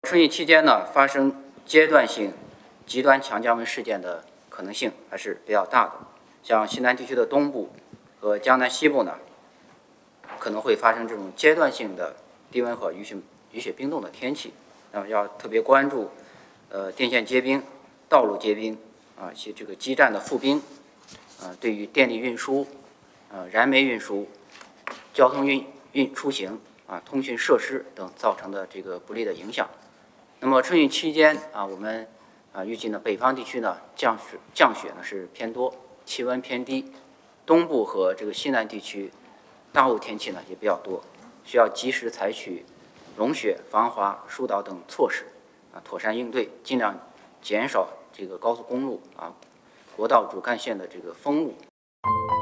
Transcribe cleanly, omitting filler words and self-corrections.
春运期间呢，发生阶段性极端强降温事件的可能性还是比较大的。像西南地区的东部和江南西部呢，可能会发生这种阶段性的低温和雨雪冰冻的天气。那么要特别关注，电线结冰、道路结冰以及这个基站的复冰，对于电力运输、燃煤运输、交通出行通讯设施等造成的这个不利的影响。那么春运期间我们预计呢，北方地区呢降雪呢是偏多，气温偏低；东部和这个西南地区大雾天气呢也比较多，需要及时采取融雪、防滑、疏导等措施妥善应对，尽量减少这个高速公路国道主干线的这个封路。